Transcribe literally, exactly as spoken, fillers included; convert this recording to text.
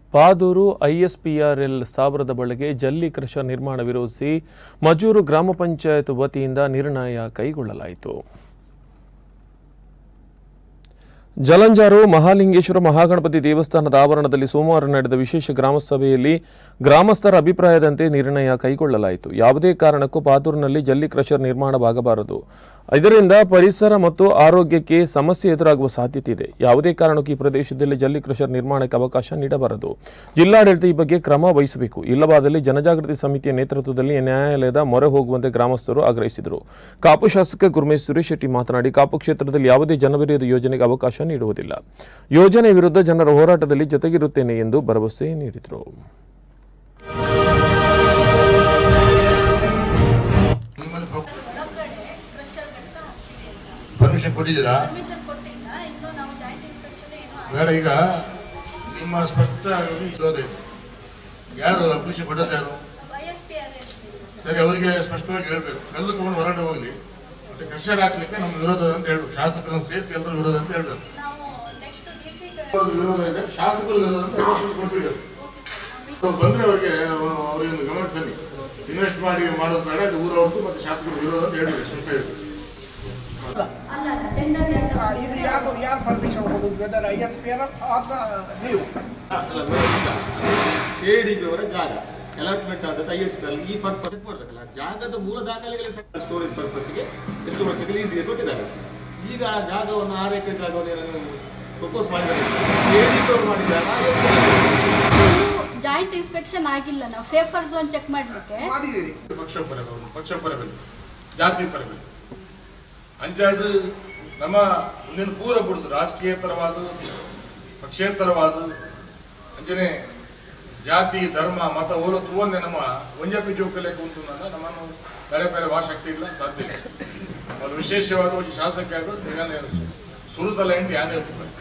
Padur ISPRL ಸಾವಿರದ ಬಳಿಗೆ ಜಲ್ಲಿ ಕ್ರಷರ್ ನಿರ್ಮಾಣ ವಿರೋಧಿಸಿ ಮಜೂರು ಗ್ರಾಮ ಪಂಚಾಯತ್ ವತಿಯಿಂದ ನಿರ್ಣಯ ಕೈಗೊಳ್ಳಲಾಯಿತು. ಜಲಂಜಾರು ಮಹಾಲಿಂಗೇಶ್ವರ ಮಹಾಗಣಪತಿ ದೇವಸ್ಥಾನದ ಆವರಣದಲ್ಲಿ ಸೋಮವಾರ ನಡೆದ ವಿಶೇಷ ಗ್ರಾಮ ಸಭೆಯಲ್ಲಿ ಗ್ರಾಮಸ್ಥರ ಅಭಿಪ್ರಾಯದಂತೆ ನಿರ್ಣಯ ಕೈಗೊಳ್ಳಲಾಯಿತು. ಯಾವುದೇ ಕಾರಣಕ್ಕೂ ಪಾದೂರಿನಲ್ಲಿ ಜಲ್ಲಿ ಕ್ರಷರ್ ನಿರ್ಮಾಣವಾಗಬಾರದು. ಇದರಿಂದ ಪರಿಸರ ಮತ್ತು ಆರೋಗ್ಯಕ್ಕೆ ಸಮಸ್ಯೆ ಎದುರಾಗುವ ಸಾಧ್ಯತೆ ಇದೆ. ಯಾವುದೇ ಕಾರಣಕ್ಕೂ ಈ ಪ್ರದೇಶದಲ್ಲಿ ಜಲ್ಲಿ ಕ್ರಷರ್ ನಿರ್ಮಾಣಕ್ಕೆ ಅವಕಾಶ ನೀಡಬಾರದು. ಜಿಲ್ಲಾಡಳಿತ ಈ ಬಗ್ಗೆ ಕ್ರಮ ವಹಿಸಬೇಕು. ಇಲ್ಲವಾದಲ್ಲಿ ಜನಜಾಗೃತಿ ಸಮಿತಿಯ ನೇತೃತ್ವದಲ್ಲಿ ನ್ಯಾಯಾಲಯದ ಮೊರೆ ಹೋಗುವಂತೆ ಗ್ರಾಮಸ್ಥರು ಆಗ್ರಹಿಸಿದರು. ಕಾಪು ಶಾಸಕ ಗುರುಮೇಶ್ ಸುರೇಶ್ ಶೆಟ್ಟಿ ಮಾತನಾಡಿ, ಕಾಪು ಕ್ಷೇತ್ರದಲ್ಲಿ ಯಾವುದೇ ಜನವಿರೋಧಿ ಯೋಜನೆಗೆ ಅವಕಾಶ ನೀಡುವುದಿಲ್ಲ. ಯೋಜನೆ ವಿರುದ್ಧ ಜನರ ಹೋರಾಟದಲ್ಲಿ ಜೊತೆಗಿರುತ್ತೇನೆ ಎಂದು ಭರವಸೆ ನೀಡಿದರು. ಪರ್ಮಿಷನ್ ಕೊಟ್ಟಿದ್ದೀರಾ? ಬೇಡ. ಈಗ ನಿಮ್ಮ ಸ್ಪಷ್ಟ ಯಾರು ಅಪ್ಲಿಕೇಶನ್ ಕೊಟ್ಟದ್ದು ಯಾರು? ಸರಿ, ಅವರಿಗೆ ಸ್ಪಷ್ಟವಾಗಿ ಹೇಳ್ಬೇಕು. ಕಲ್ಲು ತಗೊಂಡು ಹೊರಗಡೆ ಹೋಗ್ಲಿ, ಮತ್ತೆ ಕ್ರಷರ್ ಹಾಕ್ಲಿಕ್ಕೆ ನಮ್ಮ ವಿರೋಧ ಅಂತ ಹೇಳ್ಬೇಕು. ಶಾಸಕರನ್ನು ಸೇರಿಸಿ ಎಲ್ಲರೂ ವಿರೋಧ ಅಂತ ಹೇಳ್ಬೇಕು. ವಿರೋಧ ಇದೆ, ಶಾಸಕರು ವಿರೋಧ ಅಂತ ಕೊಟ್ಬಿಡಿ. ಬಂದ್ರೆ ಅವರಿಗೆ ಅವ್ರಿಗೆ ಗಮನ ತನ್ನಿ. ಇನ್ವೆಸ್ಟ್ ಮಾಡಿ ಮಾಡೋದು ಬೇಡ, ಇದು ಊರವ್ರದ್ದು ಮತ್ತೆ ಶಾಸಕರ ವಿರೋಧ ಅಂತ ಹೇಳ್ಬೇಕು. ಸ್ಪಷ್ಟ ಇರಬೇಕು. ಇದು ಯಾರು ಯಾರು ಪರ್ಮಿಷನ್ ಕೊಡೋದು? Whether I S P R ನೀವು ಎಡಿಪಿಯವರ ಜಾಗ ಅಲಾಟ್ಮೆಂಟ್ ಆದದ್ದು ಐ ಎಸ್ ಪಿ ಎಲ್ ಈ ಪರ್ಪಸ್ ಮಾಡಬೇಕಲ್ಲ. ಜಾಗದ ಮೂಲ ದಾಖಲೆಗಳೇ ಸ್ಟೋರೇಜ್ ಪರ್ಪಸ್ಗೆ ಎಷ್ಟು ವರ್ಷಕ್ಕೆ ಲೀಸ್ಗೆ ಕೊಟ್ಟಿದ್ದಾರೆ. ಈಗ ಆ ಜಾಗವನ್ನು ಆರು ಎಕರೆ ಜಾಗವನ್ನು ಪ್ರಪೋಸ್ ಮಾಡಿದ್ದಾರೆ. ಎಡಿಪಿಯವರು ಮಾಡಿದ್ದಾರೆ. ಜಾಯಿಂಟ್ ಇನ್ಸ್ಪೆಕ್ಷನ್ ಆಗಿಲ್ಲ. ನಾವು ಸೇಫರ್ ಝೋನ್ ಚೆಕ್ ಮಾಡಲಿಕ್ಕೆ ಮಾಡಿದ್ದೀರಿ. ಪಕ್ಷೋಪರ ಪಕ್ಷೋಪರ ಬೆಲೆ, ಜಾತಿ ಪರ ಬೆಲೆ ಪಂಚಾಯತ್ ನಮ್ಮ ಮುಂದಿನ ಪೂರ ಬಿಡುದು ರಾಜಕೀಯೇತರವಾದ ಪಕ್ಷೇತರವಾದ ಅಂಜನೆ ಜಾತಿ ಧರ್ಮ ಮತ ಓರ ತೂವನ್ನೇ ನಮ್ಮ ಒಂಜಪಿ ಜೋಕಲೆ ಕುಂತು ನಮ್ಮನ್ನು ಬೇರೆ ಬೇರೆ ಭಾಷಕ್ತಿ ಇಲ್ಲ ಸಾಧ್ಯ ಇಲ್ಲ. ಅದು ವಿಶೇಷವಾದ ಶಾಸಕ ಆಗೋದು ಸುರುತಲ ಎಂಟು ಯಾನೇ